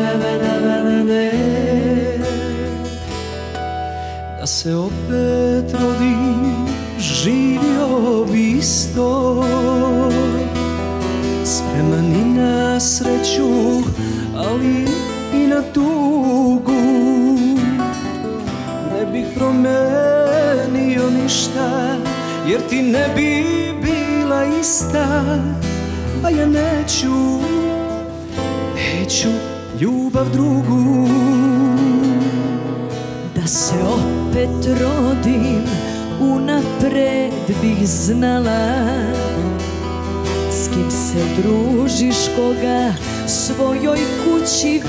Da se opet rodim, živio bi isto, spreman i na sreću, ali i na tugu. Ne bih promenio ništa, jer ti ne bi bila ista, a ja neću ljubav drugu. Da se opet rodim, unapred bih znala s kim se družiš, koga svojoj kući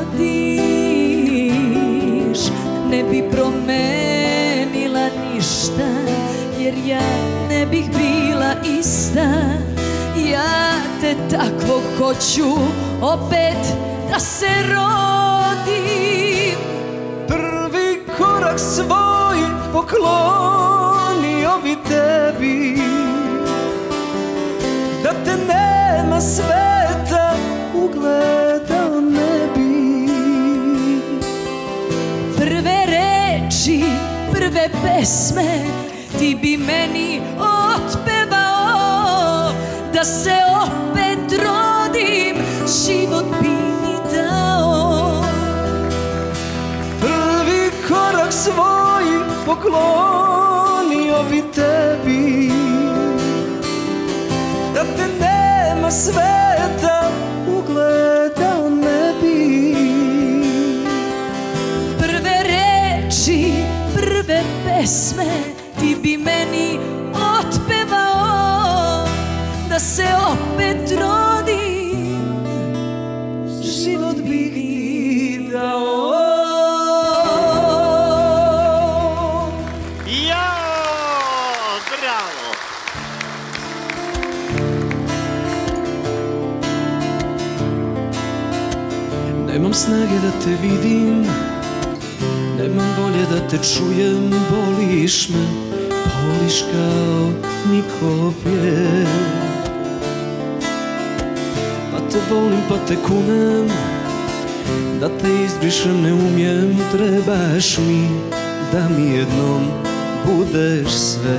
vodiš. Ne bi promenila ništa, jer ja ne bih bila ista. Ja te takvog hoću opet da se rodim. Prvi korak svoj poklonio bi tebi, da te nema sveta ugledao ne bi. Prve reči, prve pesme ti bi meni otpevao. Da se opet rodim, život bi mi dao. Prvi korak svoj poklonio bi tebi, da te nema sveta ugledao ne bi. Prve reči, prve pesme ti bi meni otpevao. Da se opet rodim, život bih ti dao. Jao, bravo! Nemam snage da te vidim, nemam volje da te čujem. Boliš me, boliš kao niko prije. Pa te volim, pa te kunem, da te izbrišem ne umijem. Trebaš mi da mi jednom budeš sve.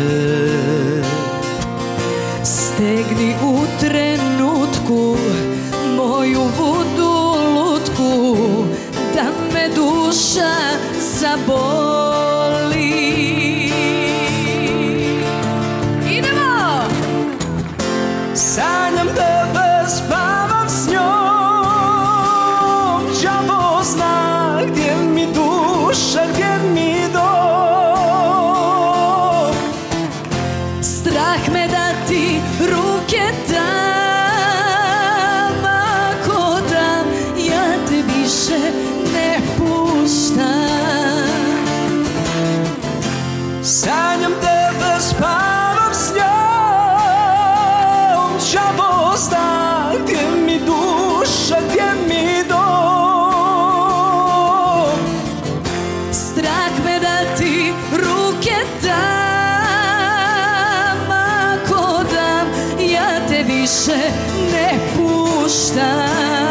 Stegni u trenutku moju vudu lutku, da me duša zaboli. Idemo! Sanjam tebe, spavam s njom, đavo zna gdje mi duša, gdje mi dom. Strah me da ti ruke dam, ako dam, ja te više ne puštam. Sanjam tebe, spavam s njom, đavo zna gdje mi duša, gdje mi dom. Strah me da ti ruke dam, ako dam, ja te više ne puštam.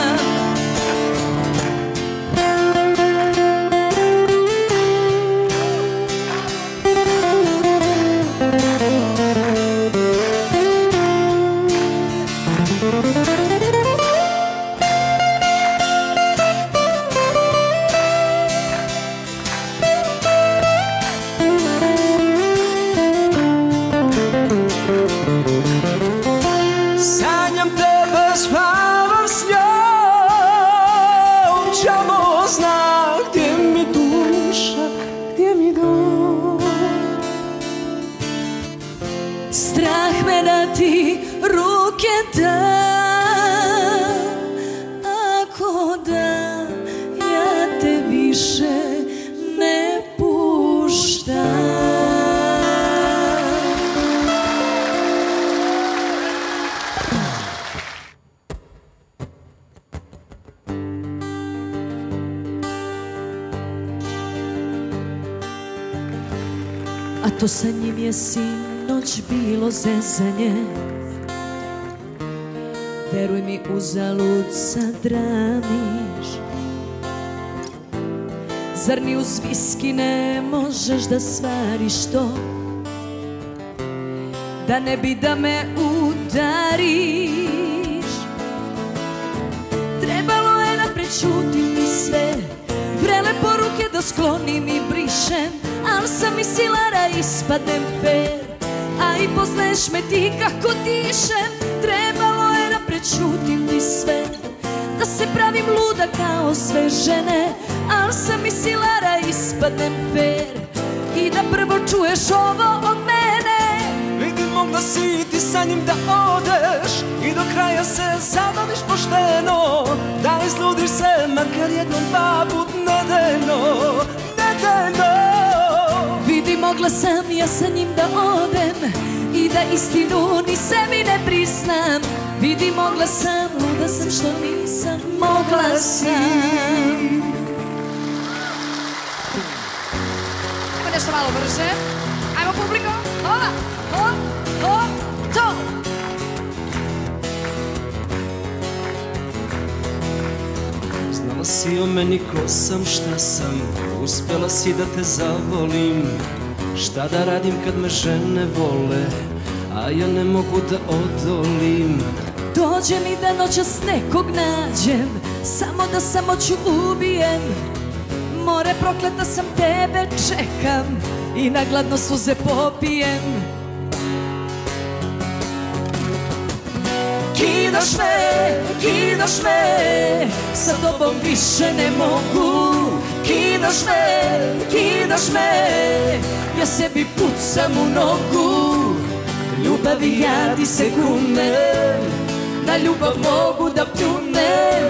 Sanjam tebe, spavam s njom, đavo zna gdje mi duša, gdje mi dom. Strah me da ti ruke dam, ako dam, ja te više ne puštam. A to sa njim je sinoć bilo zezanje. Veruj mi, uzalud sad raniš. Zar ni uz viski ne možeš da svariš to, da ne bi da me udariš? Trebalo je da prećutim i sve vrele poruke da sklonim i brišem, al sam mislila da ispadnem fair, a i poznaješ me ti kako dišem. Trebalo je da prećutim ti sve, da se pravim luda kao sve žene, al sam mislila da ispadnem fair i da prvo čuješ ovo od mene. Vidim, mogla si ti sa njim da odeš i do kraja se zabaviš pošteno, da izludiš se makar jednom, dva put nedeljno, nedeljno. Vidi, mogla sam ja sa njim da odem i da istinu ni sebi ne priznam. Vidi, mogla sam, luda sam što nisam, mogla sam. Ajmo nešto malo brže. Ajmo publiko. Ova, to. Znala si o meni ko sam, šta sam, uspela si da te zavolim. Šta da radim kad me žene vole, a ja ne mogu da odolim. Dođe mi da noćas nekog nađem, samo da samoću ubijem. More prokleta sam, tebe čekam i na gladno suze popijem. Kidaš me, sa tobom više ne mogu. Kidaš me, ja sebi pucam u nogu. Ljubavi ja ti se kunem, na ljubav mogu da pljunem.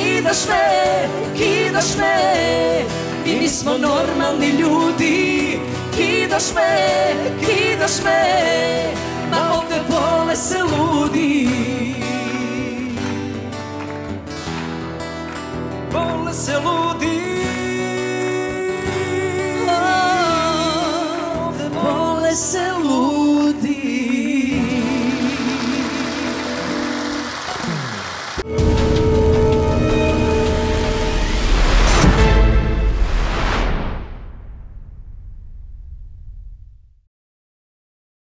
Kidaš me, mi nismo normalni ljudi. Kidaš me,